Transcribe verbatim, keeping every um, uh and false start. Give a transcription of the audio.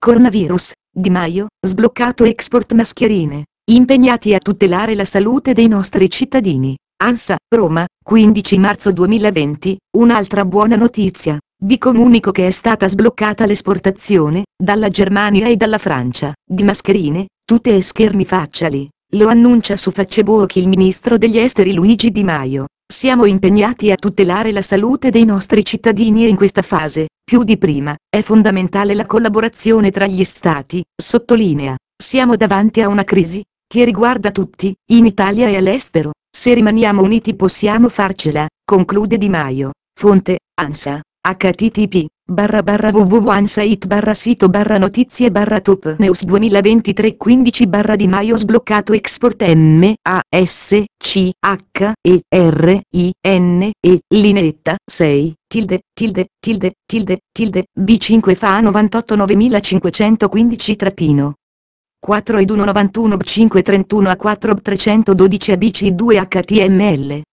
Coronavirus, Di Maio, sbloccato export mascherine, impegnati a tutelare la salute dei nostri cittadini. ANSA, Roma, quindici marzo duemilaventi, un'altra buona notizia. Vi comunico che è stata sbloccata l'esportazione, dalla Germania e dalla Francia, di mascherine, tute e schermi facciali. Lo annuncia su Facebook il ministro degli esteri Luigi Di Maio. Siamo impegnati a tutelare la salute dei nostri cittadini e in questa fase, più di prima, è fondamentale la collaborazione tra gli Stati, sottolinea. Siamo davanti a una crisi, che riguarda tutti, in Italia e all'estero. Se rimaniamo uniti possiamo farcela, conclude Di Maio. Fonte, ANSA, http barra barra www.ansait barra sito barra notizie barra top news duemilaventitré quindici barra Di Maio sbloccato export M A S C H E R I N E lineetta sei tilde tilde tilde tilde tilde B cinque F A novantotto novemilacinquecentoquindici trattino quattro ed uno novantuno B cinque trentuno A quattro B trecentododici A B C due H T M L